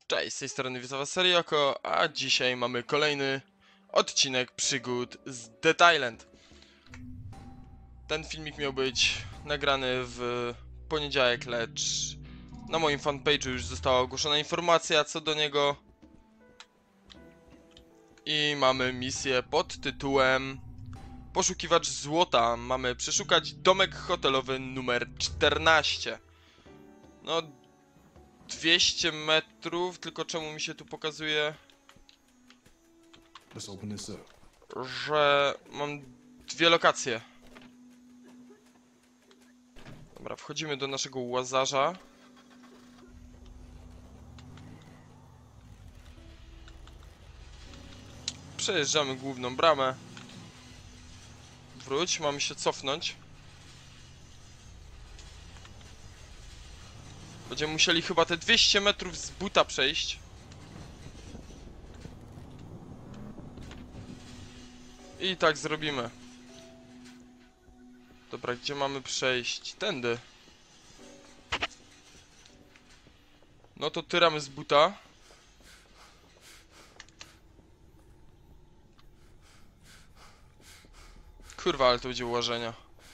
Cześć, z tej strony witam was Serioko, a dzisiaj mamy kolejny odcinek przygód z Dead Island. Ten filmik miał być nagrany w poniedziałek, lecz na moim fanpage'u już została ogłoszona informacja co do niego. I mamy misję pod tytułem Poszukiwacz złota. Mamy przeszukać domek hotelowy numer 14. No, 200 metrów, tylko czemu mi się tu pokazuje, że mam dwie lokacje. Dobra, wchodzimy do naszego łazarza. Przejeżdżamy główną bramę. Wróć, mamy się cofnąć. Będziemy musieli chyba te 200 metrów z buta przejść. I tak zrobimy. Dobra, gdzie mamy przejść? Tędy. No to tyramy z buta. Kurwa, ale to będzie ułożenia.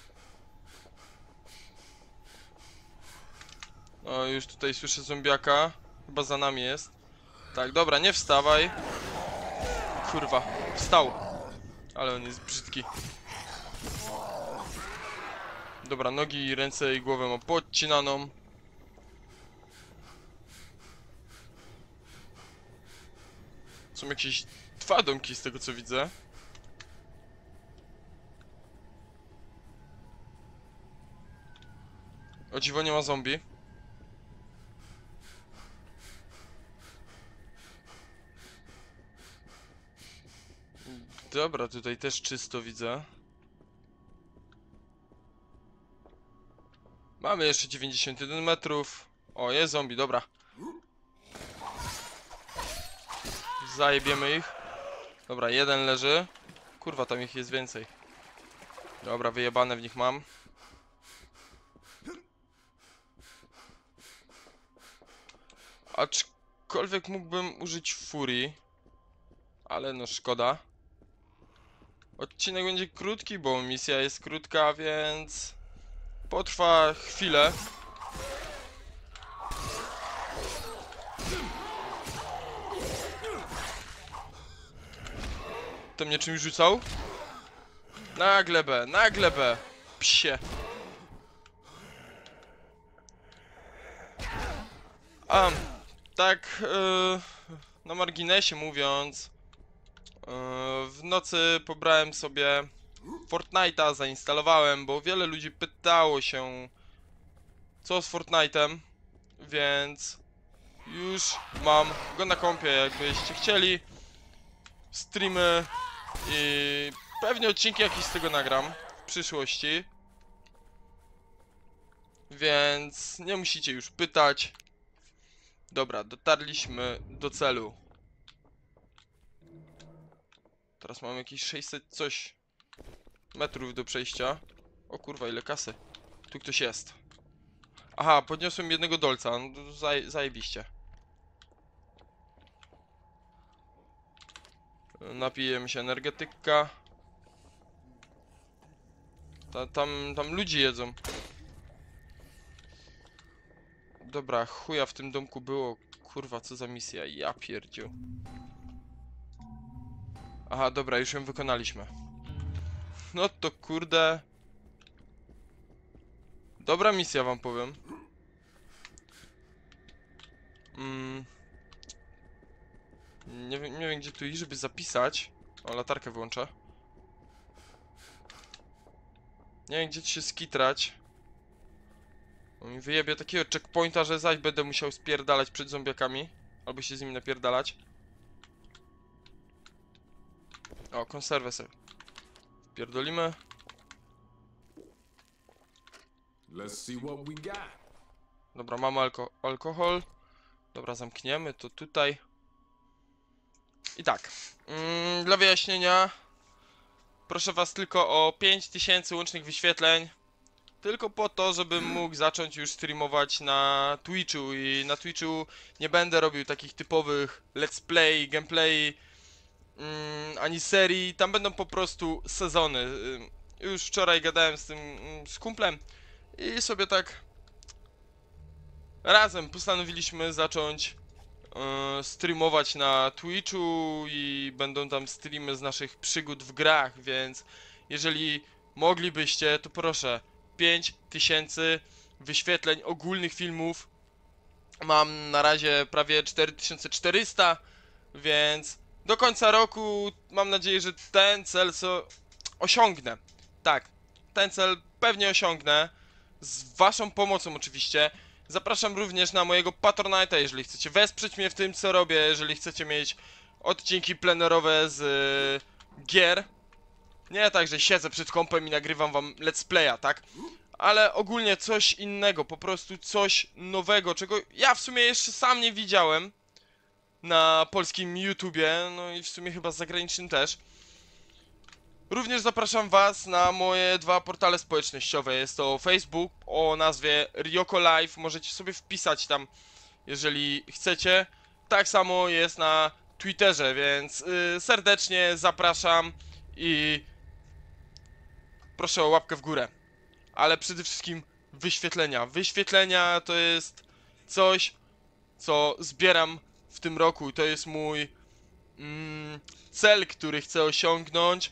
No, już tutaj słyszę zombiaka. Chyba za nami jest. Tak, dobra, nie wstawaj. Kurwa, wstał. Ale on jest brzydki. Dobra, nogi, ręce i głowę ma podcinaną. Są jakieś dwa domki z tego co widzę. O dziwo nie ma zombie. Dobra, tutaj też czysto widzę. Mamy jeszcze 91 metrów. O, jest zombie, dobra. Zajebiemy ich. Dobra, jeden leży. Kurwa, tam ich jest więcej. Dobra, wyjebane w nich mam. Aczkolwiek mógłbym użyć furii. Ale no szkoda. Odcinek będzie krótki, bo misja jest krótka, więc potrwa chwilę. To mnie czymś rzucał? Na glebę, na glebę! Psie! A, tak na marginesie mówiąc, w nocy pobrałem sobie Fortnite'a, zainstalowałem, bo wiele ludzi pytało się co z Fortnite'em, więc już mam go na kompie, jakbyście chcieli. Streamy i pewnie odcinki jakieś z tego nagram w przyszłości, więc nie musicie już pytać. Dobra, dotarliśmy do celu. Teraz mamy jakieś 600 coś metrów do przejścia. O kurwa, ile kasy. Tu ktoś jest. Aha, podniosłem jednego dolca, no, zajebiście. Napijemy się energetyka. Tam ludzi jedzą. Dobra, chuja w tym domku było. Kurwa, co za misja, ja pierdziu. Aha, dobra, już ją wykonaliśmy. No to kurde. Dobra misja, wam powiem. Nie wiem gdzie tu iść, żeby zapisać. O, latarkę włączę. Nie wiem gdzie tu się skitrać. On mi wyjebie takiego checkpointa, że zaś będę musiał spierdalać przed zombiakami. Albo się z nimi napierdalać. O, konserwę sobie pierdolimy. Dobra, mamy alkohol. Dobra, zamkniemy to tutaj. I tak, dla wyjaśnienia, proszę was tylko o 5000 łącznych wyświetleń. tylko po to, żebym mógł zacząć już streamować na Twitchu i na Twitchu nie będę robił takich typowych let's play, gameplay, ani serii, tam będą po prostu sezony. Już wczoraj gadałem z kumplem i sobie tak razem postanowiliśmy zacząć streamować na Twitchu i będą tam streamy z naszych przygód w grach, więc jeżeli moglibyście, to proszę, 5000 wyświetleń ogólnych filmów. Mam na razie prawie 4400, więc do końca roku mam nadzieję, że ten cel osiągnę. Tak, ten cel pewnie osiągnę. Z waszą pomocą oczywiście. Zapraszam również na mojego Patronite'a, jeżeli chcecie wesprzeć mnie w tym, co robię, jeżeli chcecie mieć odcinki plenerowe z gier. Nie tak, że siedzę przed kompem i nagrywam wam let's playa, tak? Ale ogólnie coś innego, po prostu coś nowego, czego ja w sumie jeszcze sam nie widziałem na polskim YouTubie, no i w sumie chyba zagranicznym też. Również zapraszam was na moje dwa portale społecznościowe. Jest to Facebook o nazwie Ryoko Live, możecie sobie wpisać tam, jeżeli chcecie. Tak samo jest na Twitterze, więc serdecznie zapraszam i proszę o łapkę w górę. Ale przede wszystkim wyświetlenia. Wyświetlenia to jest coś, co zbieram w tym roku. To jest mój cel, który chcę osiągnąć.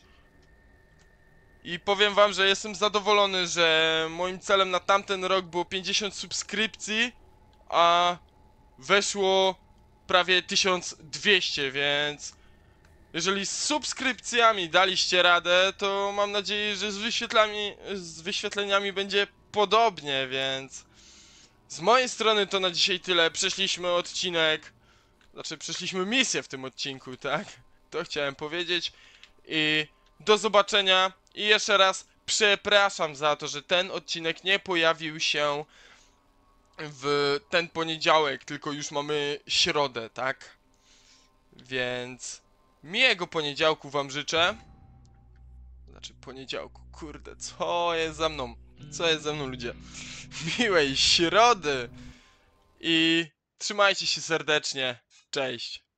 I powiem wam, że jestem zadowolony, że moim celem na tamten rok było 50 subskrypcji, a weszło prawie 1200, więc jeżeli z subskrypcjami daliście radę, to mam nadzieję, że z wyświetleniami będzie podobnie, więc z mojej strony to na dzisiaj tyle. Przeszliśmy odcinek, znaczy przeszliśmy misję w tym odcinku, tak? To chciałem powiedzieć i do zobaczenia i jeszcze raz przepraszam za to, że ten odcinek nie pojawił się w ten poniedziałek, tylko już mamy środę, tak? Więc miłego poniedziałku wam życzę. Znaczy poniedziałku, kurde, co jest za mną? Co jest ze mną, ludzie? Miłej środy! I trzymajcie się serdecznie. Cześć!